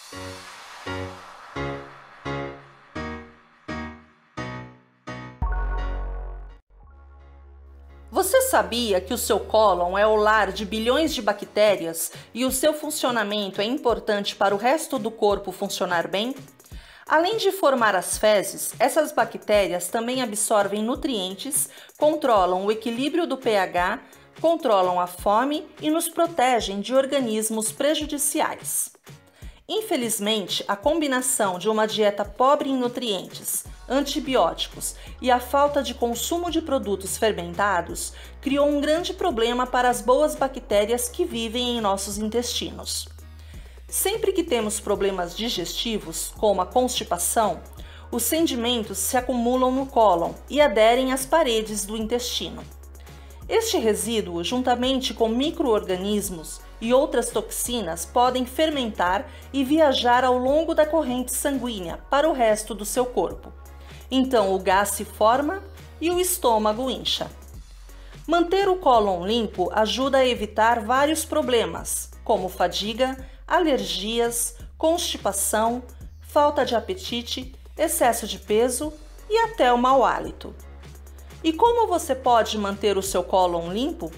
Você sabia que o seu cólon é o lar de bilhões de bactérias e o seu funcionamento é importante para o resto do corpo funcionar bem? Além de formar as fezes, essas bactérias também absorvem nutrientes, controlam o equilíbrio do pH, controlam a fome e nos protegem de organismos prejudiciais. Infelizmente, a combinação de uma dieta pobre em nutrientes, antibióticos e a falta de consumo de produtos fermentados criou um grande problema para as boas bactérias que vivem em nossos intestinos. Sempre que temos problemas digestivos, como a constipação, os sedimentos se acumulam no cólon e aderem às paredes do intestino. Este resíduo, juntamente com micro-organismos e outras toxinas, podem fermentar e viajar ao longo da corrente sanguínea para o resto do seu corpo. Então o gás se forma e o estômago incha. Manter o cólon limpo ajuda a evitar vários problemas, como fadiga, alergias, constipação, falta de apetite, excesso de peso e até o mau hálito. E como você pode manter o seu cólon limpo?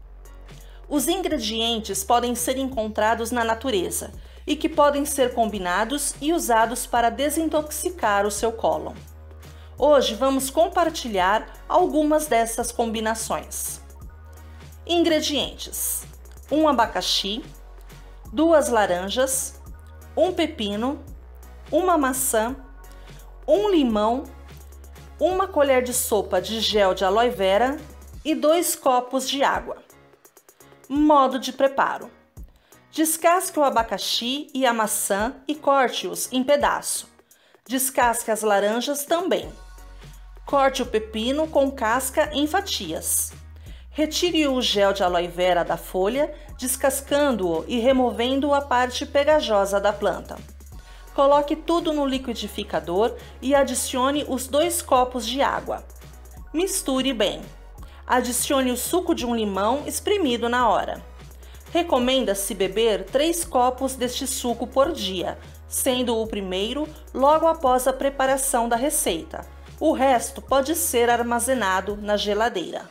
Os ingredientes podem ser encontrados na natureza e que podem ser combinados e usados para desintoxicar o seu cólon. Hoje vamos compartilhar algumas dessas combinações. Ingredientes: 1 abacaxi, 2 laranjas, 1 pepino, 1 maçã, 1 limão, 1 colher de sopa de gel de aloe vera e 2 copos de água. Modo de preparo: descasque o abacaxi e a maçã e corte-os em pedaço. Descasque as laranjas também. Corte o pepino com casca em fatias. Retire o gel de aloe vera da folha, descascando-o e removendo a parte pegajosa da planta. Coloque tudo no liquidificador e adicione os 2 copos de água. Misture bem. Adicione o suco de um limão espremido na hora. Recomenda-se beber 3 copos deste suco por dia, sendo o primeiro logo após a preparação da receita. O resto pode ser armazenado na geladeira.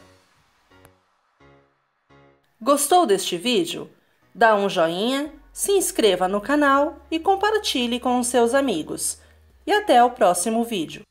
Gostou deste vídeo? Dá um joinha, se inscreva no canal e compartilhe com os seus amigos. E até o próximo vídeo.